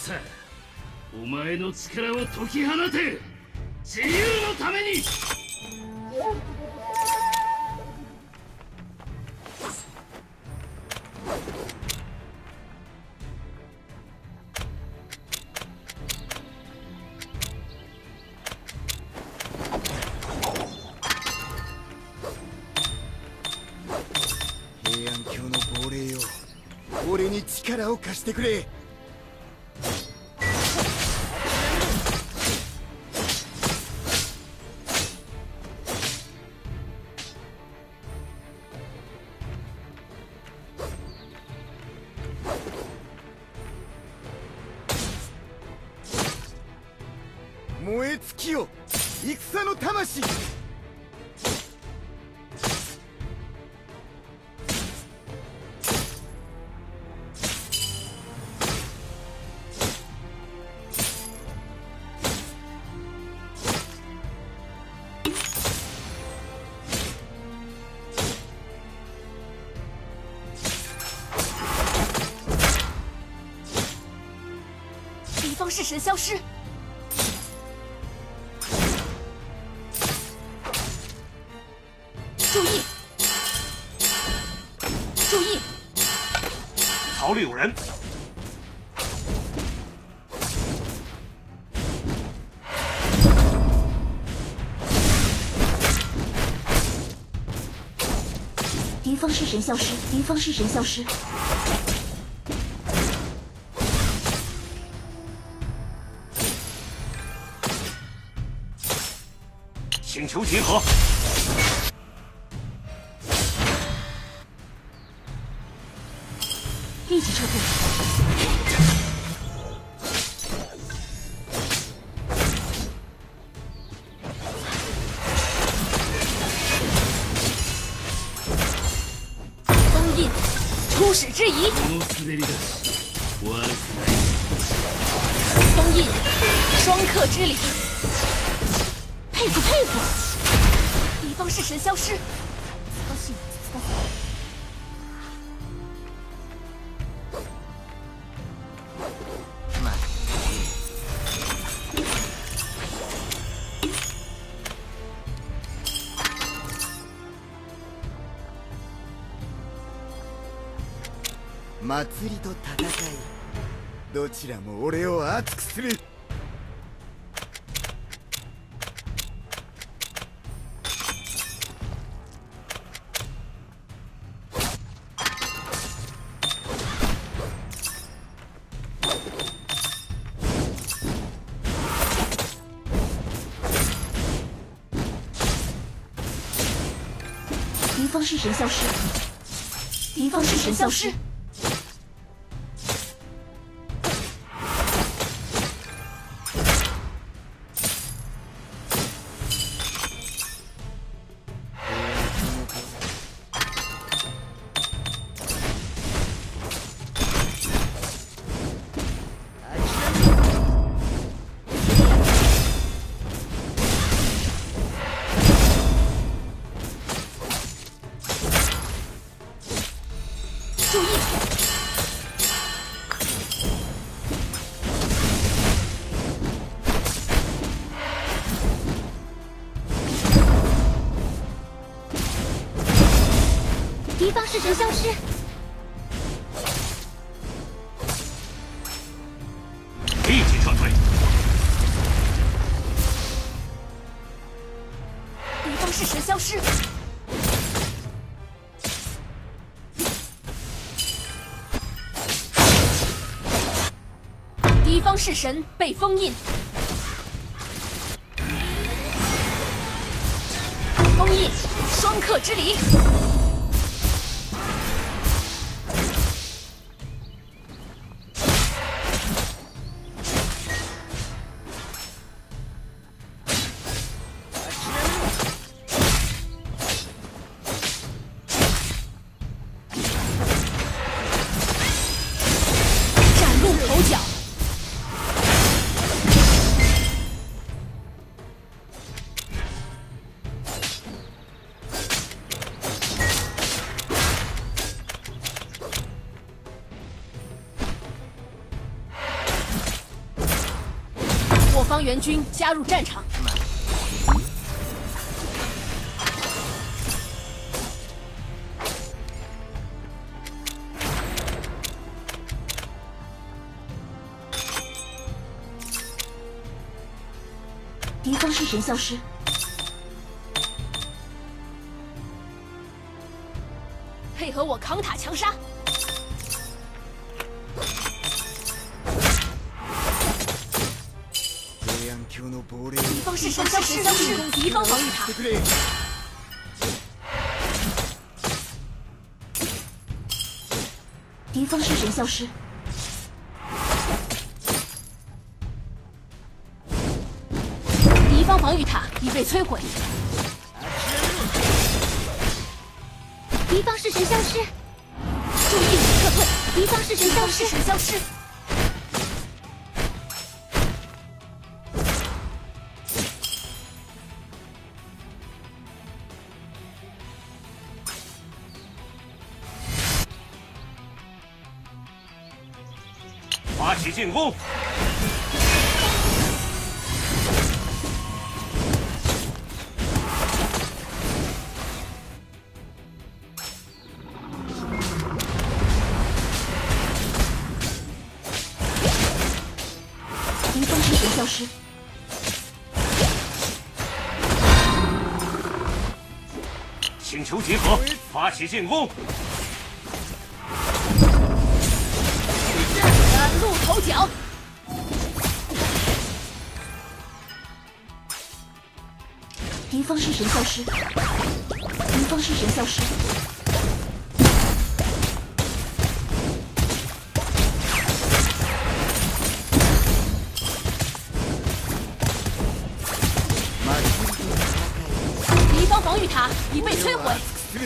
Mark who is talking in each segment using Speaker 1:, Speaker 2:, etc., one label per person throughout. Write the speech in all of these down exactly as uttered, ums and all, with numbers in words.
Speaker 1: さあ、お前の力を解き放て。自由のために。
Speaker 2: 平安京の亡霊よ、俺に力を貸してくれ。燃え尽きよ、戦の魂。
Speaker 3: 敌方式神消失。 注意！注意！
Speaker 1: 草里有人！
Speaker 3: 敌方式神消失！敌方式神消失！
Speaker 1: 请求集合！
Speaker 3: 立即撤退！封印，初始之仪。封印，双克之礼。佩服佩服！敌方式神消失。高兴，高兴。
Speaker 2: 祭りと戦い、どちらも俺を熱くする。
Speaker 3: 敌方式神消失！敌方式神消失！ 注意！敌方式神消失！
Speaker 1: 立即撤退！
Speaker 3: 敌方式神消失！ 敌方式神被封印，封印双克之礼。崭露头角。 援军加入战场。敌方式神消失。 配合我扛塔强杀！敌方是神消失，敌方防御塔。敌方是神消失。敌方防御塔已被摧毁。 敌方式神消失，注意撤退！敌方式神消失，神消失。
Speaker 4: 发起进攻！
Speaker 3: 敌方式神消失，
Speaker 4: 请求集合，发起进攻！
Speaker 3: 赶路头角。敌方式神消失，敌方式神消失。 敌方防御塔已被摧毁。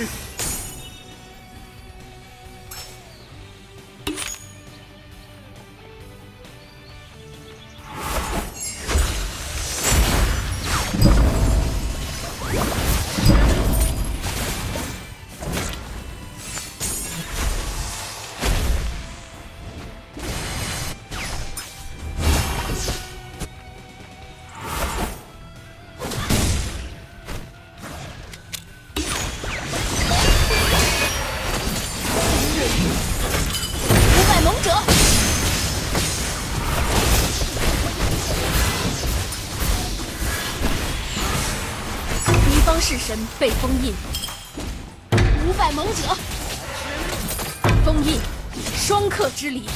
Speaker 3: 式神被封印，五百猛者封印，双克之力。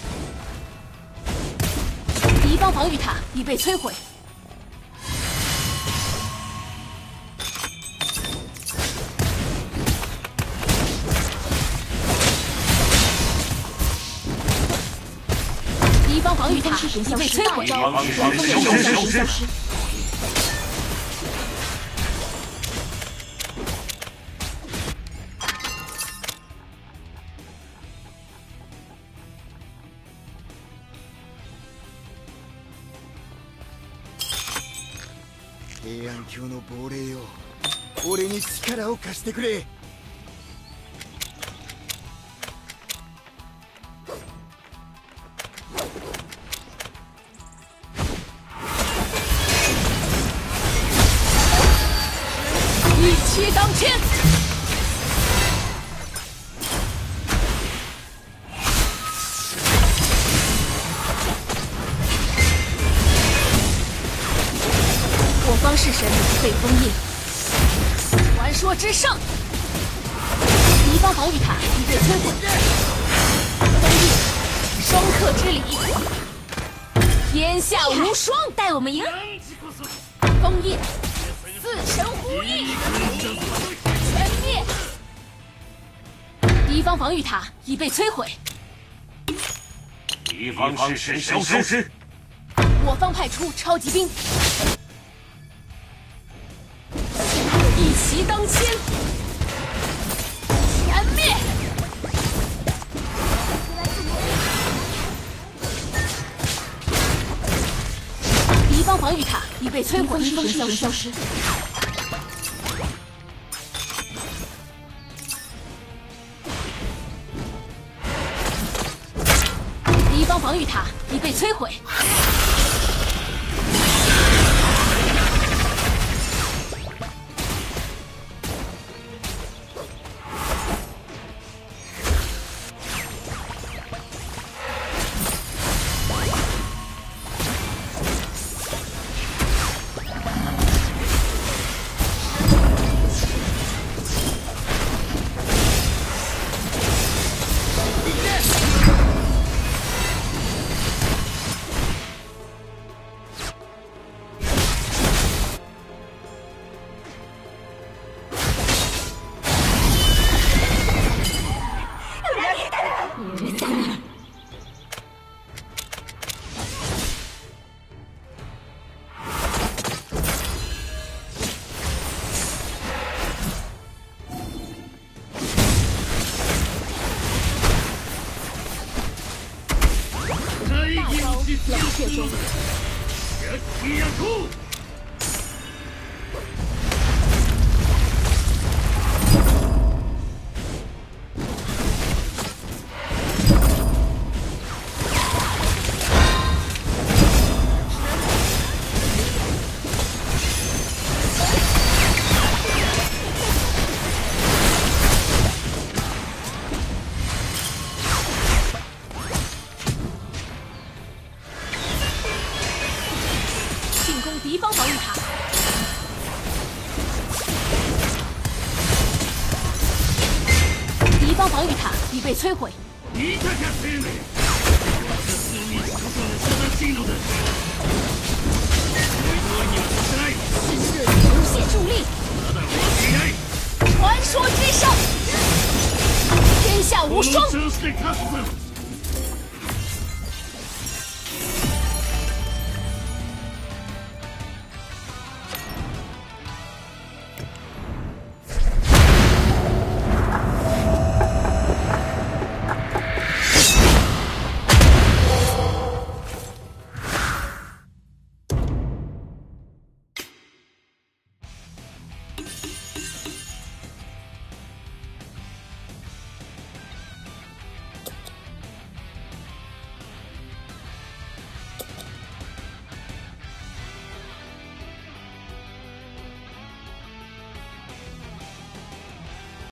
Speaker 3: 敌方防御塔已被摧毁。敌方防御塔已被摧毁。敌方防御塔消失。
Speaker 2: 平安京の亡霊よ、俺に力を貸してくれ。
Speaker 3: 一骑当千。 我方式神被封印，传说之圣，敌方防御塔已被摧毁，封印，双克之礼，天下无双，带我们赢，封印，四神呼应，全灭，敌方防御塔已被摧毁，
Speaker 4: 敌方式神消失，
Speaker 3: 我方派出超级兵。 一骑当千，全灭！敌方防御塔已被摧毁，敌方式神消失。敌方防御塔已被摧毁。 中。
Speaker 1: ヤッキーヤコウ。
Speaker 3: 敌方防御塔，敌方防御塔已被摧毁。
Speaker 1: 見たか生命。私の道こそが正しいのだ。思い通りにはさせない。
Speaker 3: 新日无懈助力。
Speaker 1: まだ終わっていない。
Speaker 3: 传说之上，天下无双。
Speaker 1: この調子で勝つぞ。